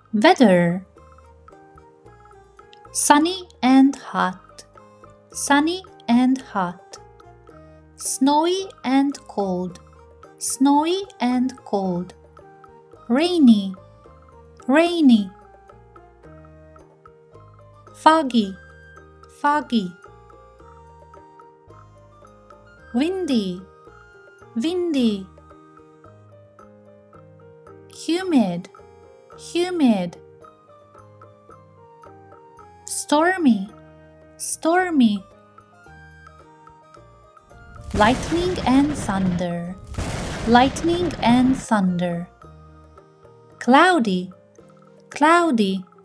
Weather: sunny and hot, sunny and hot. Snowy and cold, snowy and cold. Rainy, rainy. Foggy, foggy. Windy, windy. Humid, humid. Stormy, stormy. Lightning and thunder, lightning and thunder. Cloudy, cloudy.